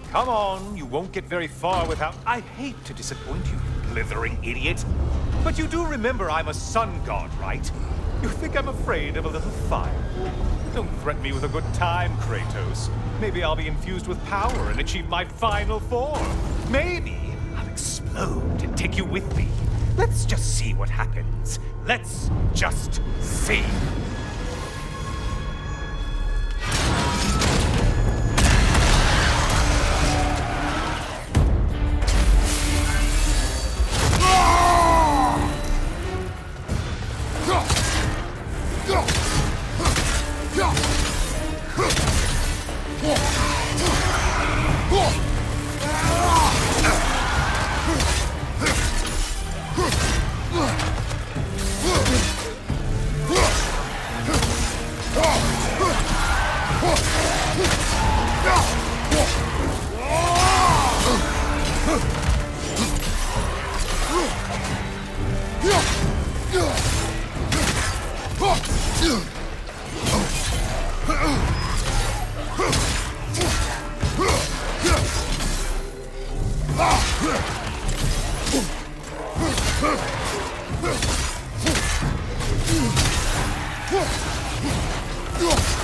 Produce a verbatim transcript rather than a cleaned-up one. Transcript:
Come on, you won't get very far without... I hate to disappoint you, blithering idiot. But you do remember I'm a sun god, right? You think I'm afraid of a little fire? Don't threaten me with a good time, Kratos. Maybe I'll be infused with power and achieve my final form. Maybe I'll explode and take you with me. Let's just see what happens. Let's just see. Ugh!